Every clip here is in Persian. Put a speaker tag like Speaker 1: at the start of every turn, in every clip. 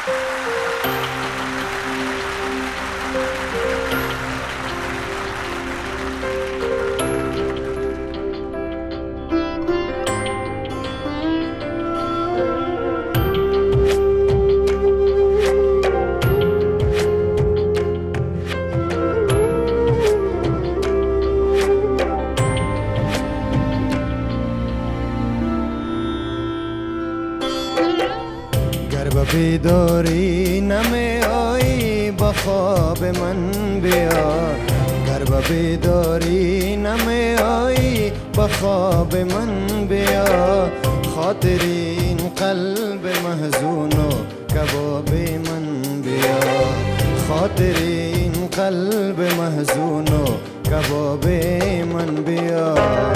Speaker 1: بیداری نمی آیی با خواب من بیار، گر به بیداری نمی آیی با خواب من بیار، خاطر این قلب محزون و کباب من بیار، خاطر این قلب محزون و کباب من بیار.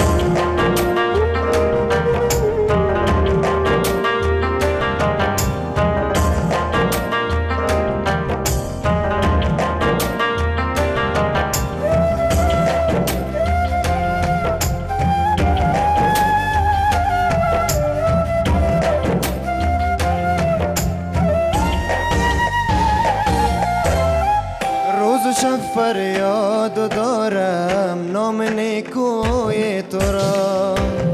Speaker 1: شب فریاد دارم نام نیکوی تو را،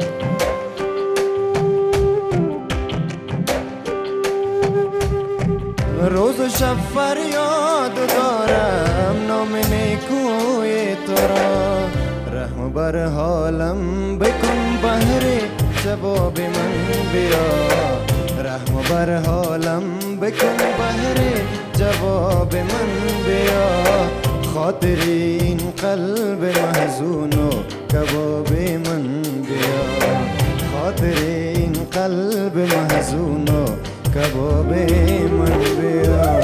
Speaker 1: روز و شب فریاد دارم نام نیکوی تو را، رحم بر حالم بکن بهر جواب من بیا، رحم بر حالم بکن بهر جواب من بیا، خاطر این قلب محزون و کباب من بیا، خاطر این قلب محزون و کباب من بیا.